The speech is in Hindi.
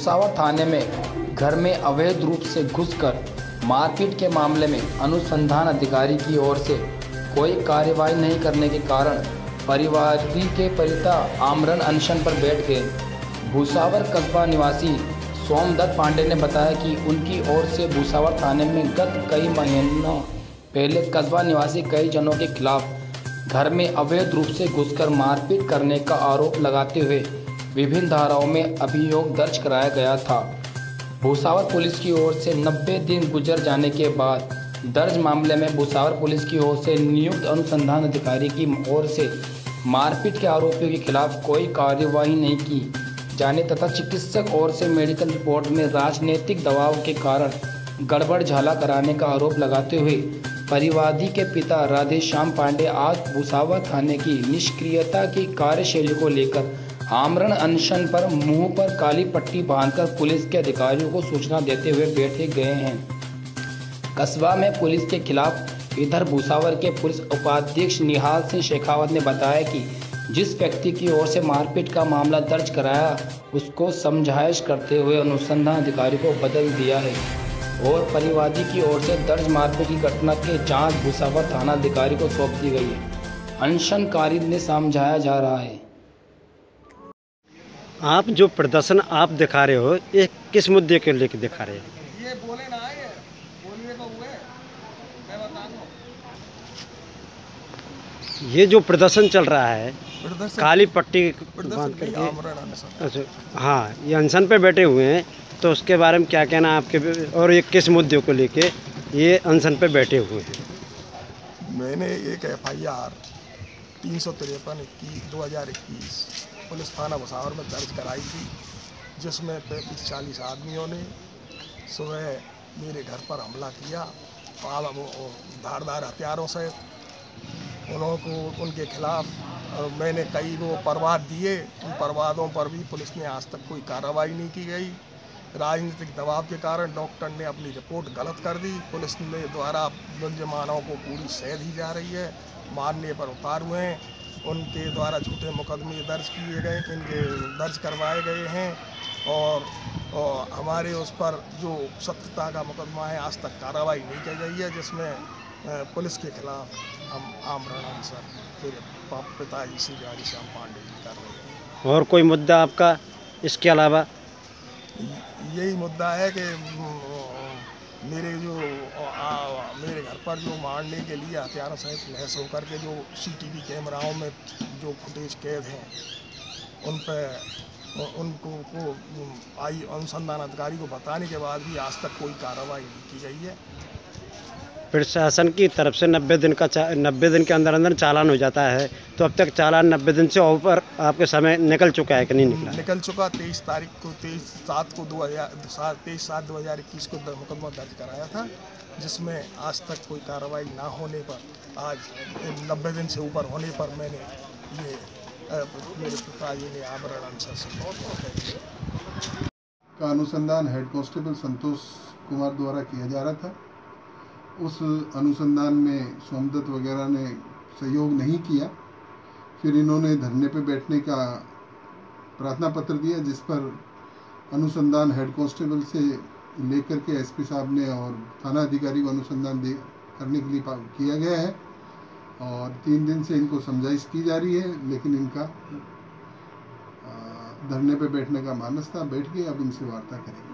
भूसावर थाने में घर में अवैध रूप से घुसकर मारपीट के मामले में अनुसंधान अधिकारी की ओर से कोई कार्रवाई नहीं करने के कारण परिवादी के पिता आमरण अनशन पर बैठ गए। भूसावर कस्बा निवासी सोमदत्त पांडे ने बताया कि उनकी ओर से भूसावर थाने में गत कई महीनों पहले कस्बा निवासी कई जनों के खिलाफ घर में अवैध रूप से घुसकर मारपीट करने का आरोप लगाते हुए विभिन्न धाराओं में अभियोग दर्ज कराया गया था। भूसावर पुलिस की ओर से 90 दिन गुजर जाने के बाद दर्ज मामले में भूसावर पुलिस की ओर से नियुक्त अनुसंधान अधिकारी की ओर से मारपीट के आरोपियों के खिलाफ कोई कार्रवाई नहीं की जाने तथा चिकित्सक ओर से मेडिकल रिपोर्ट में राजनीतिक दबाव के कारण गड़बड़ झाला कराने का आरोप लगाते हुए परिवादी के पिता राधेश्याम पांडे आज भूसावर थाने की निष्क्रियता की कार्यशैली को लेकर आमरण अनशन पर मुंह पर काली पट्टी बांधकर पुलिस के अधिकारियों को सूचना देते हुए बैठे गए हैं। कस्बा में पुलिस के खिलाफ इधर भूसावर के पुलिस उपाधीक्षक निहाल सिंह शेखावत ने बताया कि जिस व्यक्ति की ओर से मारपीट का मामला दर्ज कराया उसको समझाइश करते हुए अनुसंधान अधिकारी को बदल दिया है और परिवादी की ओर से दर्ज मारपीट की घटना के जांच भूसावर थाना अधिकारी को सौंप दी गई है। अनशनकारी ने समझाया जा रहा है। आप जो प्रदर्शन आप दिखा रहे हो ये किस मुद्दे के लेकर दिखा रहे हैं? ये बोले ना आए बोलिए तो हुए मैं बता दूं। ये जो प्रदर्शन चल रहा है काली पट्टी बांध करके, अच्छा हाँ, ये अनशन पे बैठे हुए हैं तो उसके बारे में क्या कहना आपके, और ये किस मुद्दे को लेके ये अनशन पे बैठे हुए हैं? मैंने एक FIR 353/2021 पुलिस थाना भूसावर में दर्ज कराई थी, जिसमें 35-40 आदमियों ने सुबह मेरे घर पर हमला किया और धारदार हथियारों से उनके खिलाफ मैंने कई वो प्रवाद दिए। उन प्रवादों पर भी पुलिस ने आज तक कोई कार्रवाई नहीं की गई। राजनीतिक दबाव के कारण डॉक्टर ने अपनी रिपोर्ट गलत कर दी। पुलिस ने द्वारा मुलजिमानों को पूरी सह दी जा रही है, मारने पर उतार हुए हैं। उनके द्वारा झूठे मुकदमे दर्ज किए गए, इनके दर्ज करवाए गए हैं और हमारे उस पर जो सत्यता का मुकदमा है आज तक कार्रवाई नहीं की गई है, जिसमें पुलिस के खिलाफ हम आमरण अनशन मेरे पिताजी श्री राधेश्याम पांडे जी कर रहे हैं। और कोई मुद्दा आपका इसके अलावा? यही मुद्दा है कि मेरे घर पर जो मारने के लिए हथियारों सहित लैस होकर के जो CCTV कैमराओं में जो फुटेज कैद हैं उन पर उनको आई अनुसंधान अधिकारी को बताने के बाद भी आज तक कोई कार्रवाई नहीं की गई है। प्रशासन की तरफ से 90 दिन के अंदर अंदर चालान हो जाता है, तो अब तक चालान 90 दिन से ऊपर आपके समय निकल चुका है कि नहीं निकला? निकल चुका। 23/7/2021 को मुकदमा दर्ज कराया था, जिसमें आज तक कोई कार्रवाई ना होने पर आज 90 दिन से ऊपर होने पर मैंने ये मेरे पिताजी ने आमरण अनशन का अनुसंधान हेड कांस्टेबल संतोष कुमार द्वारा किया जा रहा था। उस अनुसंधान में सोमदत्त वगैरह ने सहयोग नहीं किया। फिर इन्होंने धरने पे बैठने का प्रार्थना पत्र दिया, जिस पर अनुसंधान हेड कांस्टेबल से लेकर के SP साहब ने और थाना अधिकारी को अनुसंधान करने के लिए किया गया है और 3 दिन से इनको समझाइश की जा रही है, लेकिन इनका धरने पे बैठने का मानस था। बैठ के अब इनसे वार्ता करेंगे।